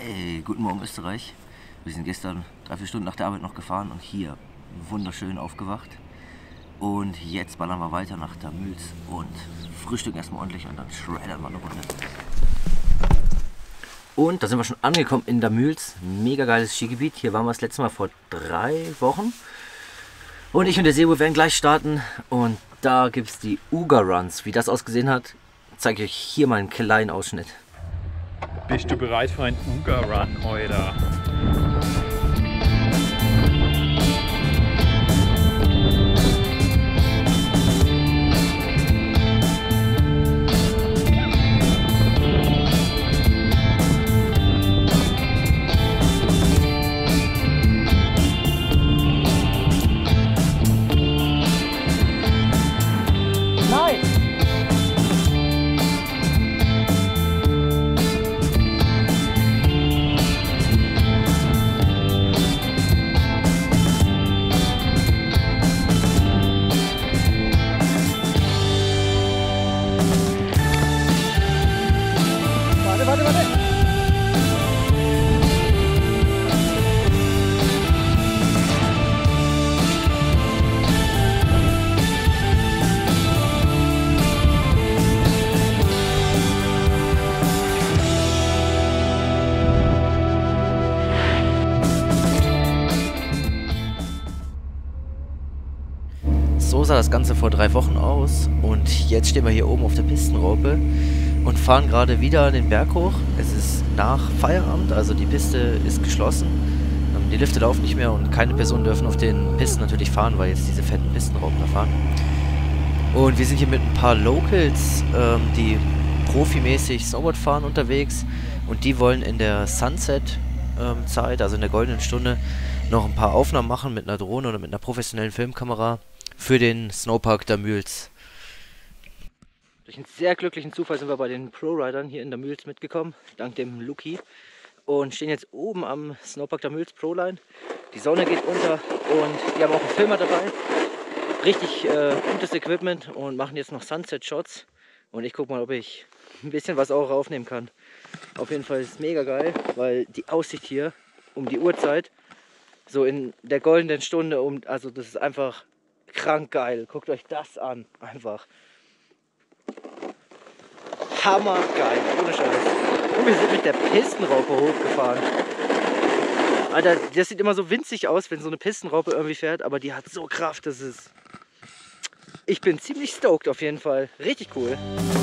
Hey, guten Morgen Österreich. Wir sind gestern 3-4 Stunden nach der Arbeit noch gefahren und hier wunderschön aufgewacht. Und jetzt ballern wir weiter nach Damüls und frühstücken erstmal ordentlich und dann schreddern wir eine Runde. Und da sind wir schon angekommen in Damüls. Mega geiles Skigebiet. Hier waren wir das letzte Mal vor 3 Wochen. Und ich und der Sebo werden gleich starten. Und da gibt es die Uga Runs. Wie das ausgesehen hat, zeige ich euch hier mal einen kleinen Ausschnitt. Bist du bereit für einen Uga Run heute? So sah das Ganze vor 3 Wochen aus und jetzt stehen wir hier oben auf der Pistenraupe und fahren gerade wieder den Berg hoch. Es ist nach Feierabend, also die Piste ist geschlossen. Die Lifte laufen nicht mehr und keine Personen dürfen auf den Pisten natürlich fahren, weil jetzt diese fetten Pistenraupen da fahren. Und wir sind hier mit ein paar Locals, die profimäßig Snowboard fahren, unterwegs und die wollen in der Sunset-Zeit, also in der goldenen Stunde, noch ein paar Aufnahmen machen mit einer Drohne oder mit einer professionellen Filmkamera für den Snowpark Damüls. Durch einen sehr glücklichen Zufall sind wir bei den Pro-Ridern hier in Damüls mitgekommen, dank dem Luki. Und stehen jetzt oben am Snowpark Damüls Proline. Die Sonne geht unter und die haben auch einen Filmer dabei. Richtig gutes Equipment und machen jetzt noch Sunset-Shots. Und ich gucke mal, ob ich ein bisschen was auch aufnehmen kann. Auf jeden Fall ist es mega geil, weil die Aussicht hier um die Uhrzeit, so in der goldenen Stunde, also das ist einfach krank geil. Guckt euch das an. Einfach hammergeil. Ohne Scheiß. Und wir sind mit der Pistenraupe hochgefahren. Alter, das sieht immer so winzig aus, wenn so eine Pistenraupe irgendwie fährt, aber die hat so Kraft, das ist... Ich bin ziemlich stoked auf jeden Fall. Richtig cool.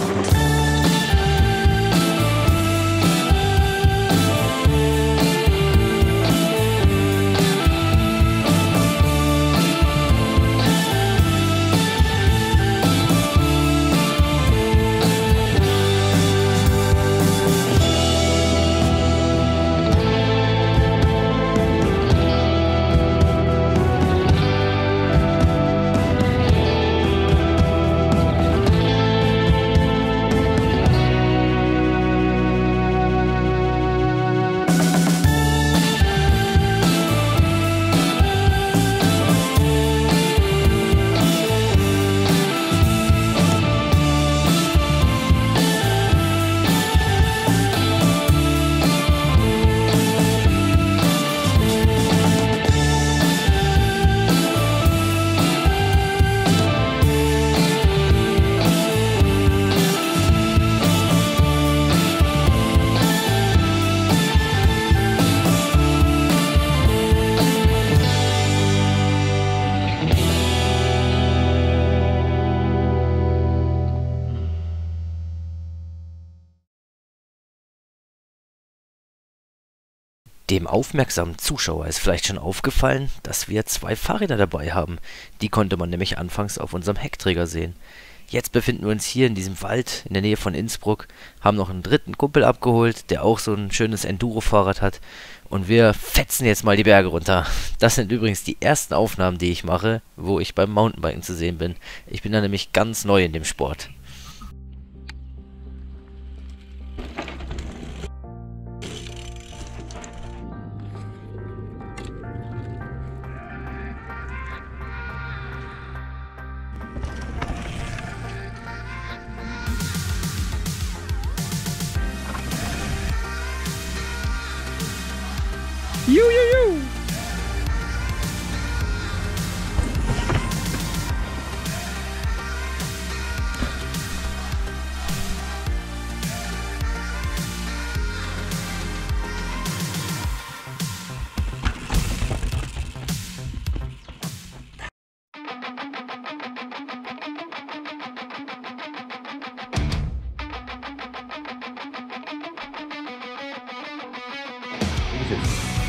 Dem aufmerksamen Zuschauer ist vielleicht schon aufgefallen, dass wir 2 Fahrräder dabei haben. Die konnte man nämlich anfangs auf unserem Heckträger sehen. Jetzt befinden wir uns hier in diesem Wald in der Nähe von Innsbruck, haben noch einen dritten Kumpel abgeholt, der auch so ein schönes Enduro-Fahrrad hat. Und wir fetzen jetzt mal die Berge runter. Das sind übrigens die ersten Aufnahmen, die ich mache, wo ich beim Mountainbiken zu sehen bin. Ich bin da nämlich ganz neu in dem Sport. Juhu! Jetzt.